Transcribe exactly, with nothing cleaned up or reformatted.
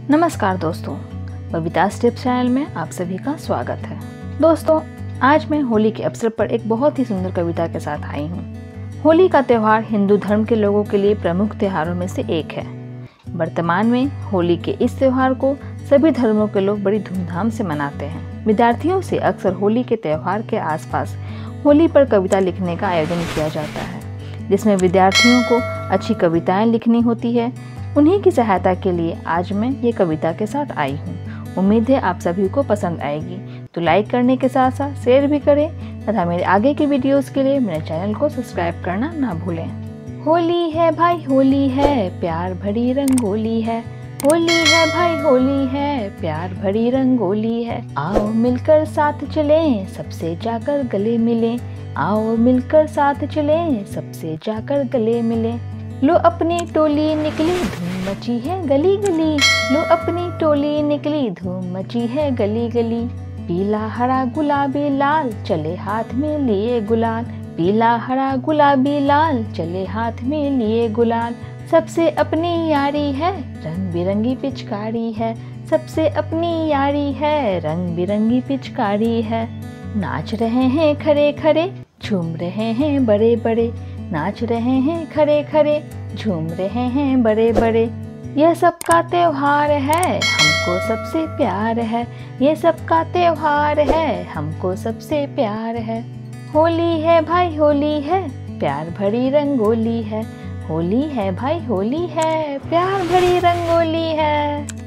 नमस्कार दोस्तों, बबीतास tips channel में आप सभी का स्वागत है। दोस्तों, आज मैं होली के अवसर पर एक बहुत ही सुंदर कविता के साथ आई हूँ। होली का त्यौहार हिंदू धर्म के लोगों के लिए प्रमुख त्योहारों में से एक है। वर्तमान में होली के इस त्यौहार को सभी धर्मों के लोग बड़ी धूमधाम से मनाते हैं। विद्यार्थियों से अक्सर होली के त्यौहार के आसपास होली पर कविता लिखने का आयोजन किया जाता है, जिसमें विद्यार्थियों को अच्छी कविताएं लिखनी होती है। उन्हीं की सहायता के लिए आज मैं ये कविता के साथ आई हूँ। उम्मीद है आप सभी को पसंद आएगी, तो लाइक करने के साथ साथ शेयर भी करें तथा मेरे आगे के वीडियोस के लिए मेरे चैनल को सब्सक्राइब करना ना भूलें। होली है भाई होली है, प्यार भरी रंगोली है। होली है भाई होली है, प्यार भरी रंगोली है। आओ मिलकर साथ चलें, सबसे जाकर गले मिलें। आओ मिलकर साथ चलें, सबसे जाकर गले मिलें। लो अपनी टोली निकली, धूम मची है गली गली। लो अपनी टोली निकली, धूम मची है गली गली। पीला हरा गुलाबी लाल, चले हाथ में लिए गुलाल। पीला हरा गुलाबी लाल, चले हाथ में लिए गुलाल। सबसे अपनी यारी है, रंग बिरंगी पिचकारी है। सबसे अपनी यारी है, रंग बिरंगी पिचकारी है। नाच रहे हैं खरे खरे, झूम रहे हैं बड़े बड़े। नाच रहे हैं खरे खरे, झूम रहे हैं बड़े बड़े। यह सबका त्योहार है, हमको सबसे प्यार है। ये सबका त्योहार है, हमको सबसे प्यार है। होली है भाई होली है, प्यार भरी रंगोली है। होली है भाई होली है, प्यार भरी रंगोली है।